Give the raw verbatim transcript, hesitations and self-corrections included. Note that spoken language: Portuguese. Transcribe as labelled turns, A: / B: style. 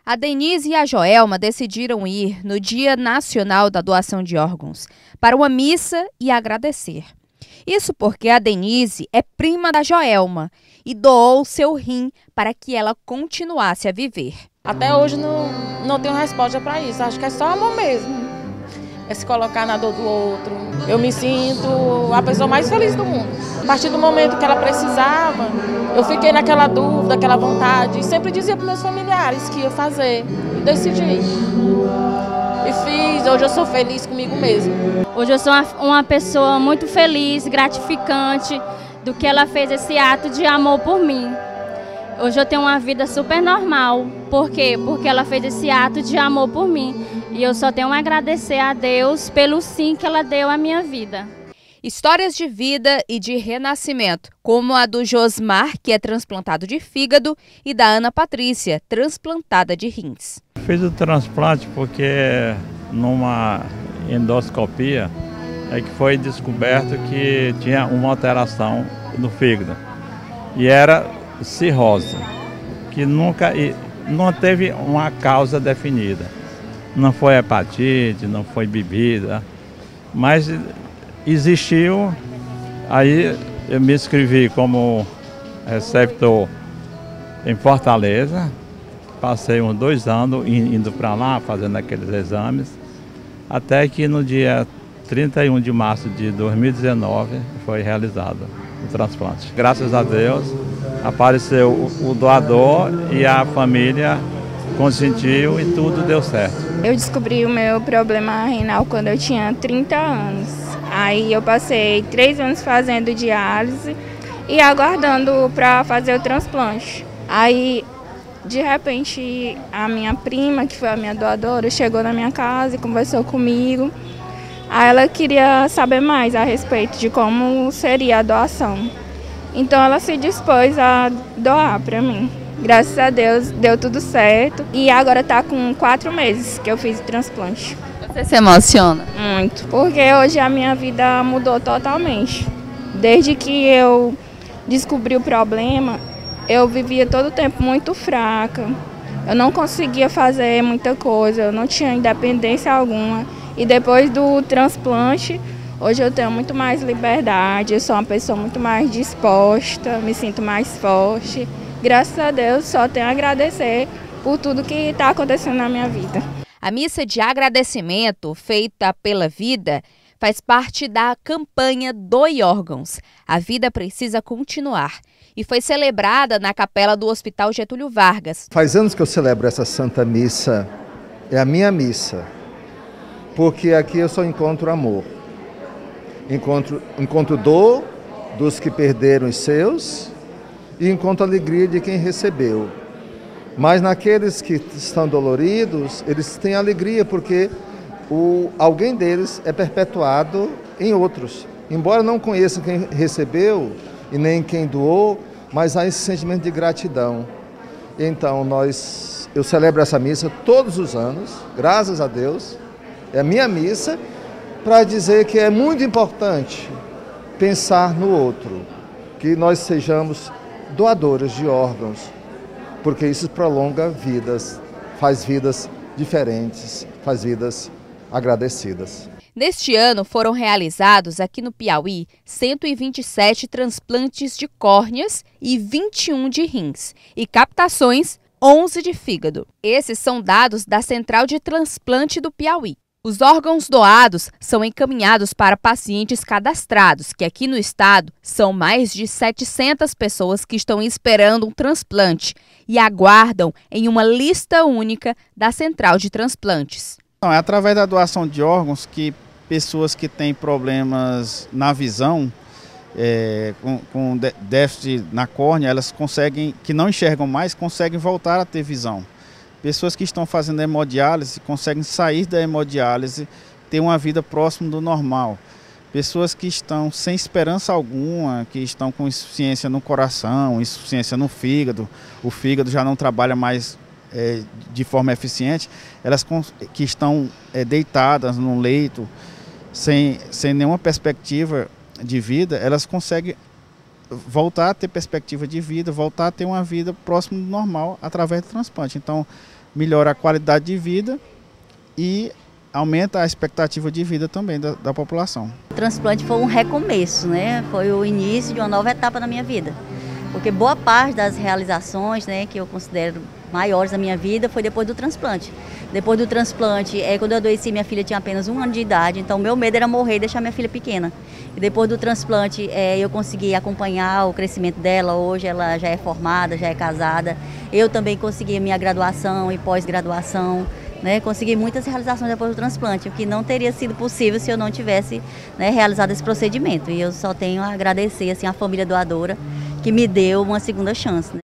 A: A Denise e a Joelma decidiram ir no Dia Nacional da Doação de Órgãos para uma missa e agradecer. Isso porque a Denise é prima da Joelma e doou seu rim para que ela continuasse a viver.
B: Até hoje não, não tenho resposta para isso, acho que é só amor mesmo. É se colocar na dor do outro. Eu me sinto a pessoa mais feliz do mundo. A partir do momento que ela precisava, eu fiquei naquela dúvida, aquela vontade. E sempre dizia para meus familiares que ia fazer. E decidi. E fiz. Hoje eu sou feliz comigo mesma.
C: Hoje eu sou uma, uma pessoa muito feliz, gratificante do que ela fez esse ato de amor por mim. Hoje eu tenho uma vida super normal. Por quê? Porque ela fez esse ato de amor por mim. E eu só tenho a agradecer a Deus pelo sim que ela deu à minha vida.
A: Histórias de vida e de renascimento, como a do Josmar, que é transplantado de fígado, e da Ana Patrícia, transplantada de rins.
D: Fiz o transplante porque numa endoscopia é que foi descoberto que tinha uma alteração no fígado. E era cirrose, que nunca não teve uma causa definida. Não foi hepatite, não foi bebida, mas existiu. Aí eu me inscrevi como receptor em Fortaleza, passei uns dois anos indo para lá, fazendo aqueles exames, até que no dia trinta e um de março de dois mil e dezenove foi realizado o transplante. Graças a Deus apareceu o doador e a família consentiu e tudo deu certo.
E: Eu descobri o meu problema renal quando eu tinha trinta anos. Aí eu passei três anos fazendo diálise e aguardando para fazer o transplante. Aí, de repente, a minha prima, que foi a minha doadora, chegou na minha casa e conversou comigo. Aí ela queria saber mais a respeito de como seria a doação. Então ela se dispôs a doar para mim. Graças a Deus deu tudo certo e agora está com quatro meses que eu fiz o transplante.
A: Você se emociona?
E: Muito, porque hoje a minha vida mudou totalmente. Desde que eu descobri o problema, eu vivia todo o tempo muito fraca. Eu não conseguia fazer muita coisa, eu não tinha independência alguma. E depois do transplante, hoje eu tenho muito mais liberdade, eu sou uma pessoa muito mais disposta, me sinto mais forte. Graças a Deus, só tenho a agradecer por tudo que está acontecendo na minha vida.
A: A missa de agradecimento feita pela vida faz parte da campanha Doe Órgãos. A vida precisa continuar. E foi celebrada na capela do Hospital Getúlio Vargas.
F: Faz anos que eu celebro essa Santa Missa. É a minha missa. Porque aqui eu só encontro amor. Encontro, encontro dor dos que perderam os seus e encontro alegria de quem recebeu. Mas naqueles que estão doloridos, eles têm alegria porque o, alguém deles é perpetuado em outros. Embora não conheçam quem recebeu e nem quem doou, mas há esse sentimento de gratidão. Então nós, eu celebro essa missa todos os anos, graças a Deus. É a minha missa para dizer que é muito importante pensar no outro, que nós sejamos doadores de órgãos, porque isso prolonga vidas, faz vidas diferentes, faz vidas agradecidas.
A: Neste ano foram realizados aqui no Piauí cento e vinte e sete transplantes de córneas e vinte e um de rins e captações onze de fígado. Esses são dados da Central de Transplante do Piauí. Os órgãos doados são encaminhados para pacientes cadastrados, que aqui no estado são mais de setecentas pessoas que estão esperando um transplante e aguardam em uma lista única da Central de Transplantes.
G: É através da doação de órgãos que pessoas que têm problemas na visão, é, com, com déficit na córnea, elas conseguem, que não enxergam mais, conseguem voltar a ter visão. Pessoas que estão fazendo hemodiálise conseguem sair da hemodiálise, ter uma vida próxima do normal. Pessoas que estão sem esperança alguma, que estão com insuficiência no coração, insuficiência no fígado, o fígado já não trabalha mais é, de forma eficiente, elas que estão é, deitadas num leito, sem, sem nenhuma perspectiva de vida, elas conseguem voltar a ter perspectiva de vida, voltar a ter uma vida próxima do normal através do transplante. Então, melhora a qualidade de vida e aumenta a expectativa de vida também da, da população.
H: O transplante foi um recomeço, né? Foi o início de uma nova etapa na minha vida, porque boa parte das realizações, né, que eu considero maiores da minha vida foi depois do transplante. Depois do transplante, é, quando eu adoeci, minha filha tinha apenas um ano de idade, então meu medo era morrer e deixar minha filha pequena. E depois do transplante, é, eu consegui acompanhar o crescimento dela. Hoje ela já é formada, já é casada. Eu também consegui minha graduação e pós-graduação. Né, consegui muitas realizações depois do transplante, o que não teria sido possível se eu não tivesse, né, realizado esse procedimento. E eu só tenho a agradecer assim, a família doadora que me deu uma segunda chance. Né.